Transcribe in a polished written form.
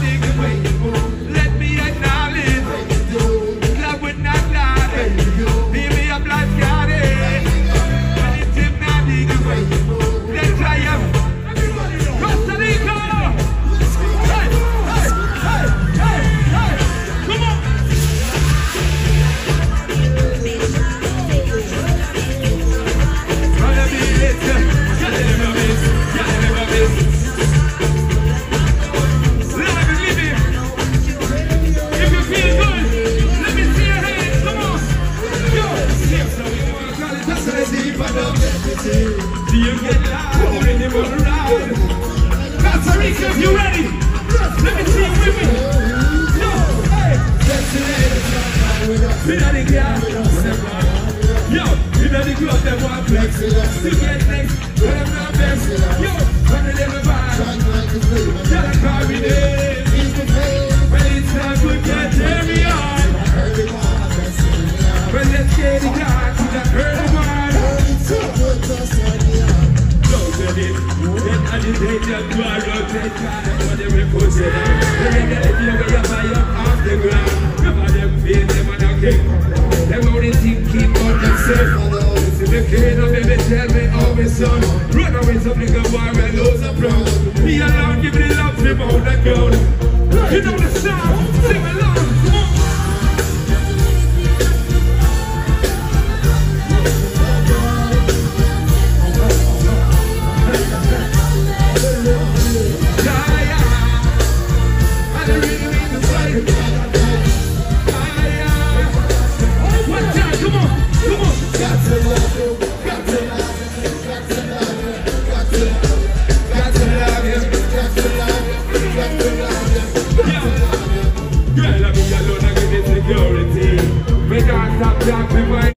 Do you get loud when you run around? Costa Rica, if you ready, let me see you with me. Yo, hey, we know the girl, yo, we know the club, they want flex. To get next, tell them not best. Yo, run the little band, tell them call me name. Well, it's not good, get every on. Well, let's get it down to that early one. Get agitated, you are rotate time for the reputation. They get it, you get fire off the ground. Remember them feel them on a kick. Them only think keep on themselves. See the kid of baby tell me how my son run away some nigga boy when those are proud. Me alone give me the love him on the ground. You know the song, sing along. Girl, I be alone, I give it security. We can't stop talking.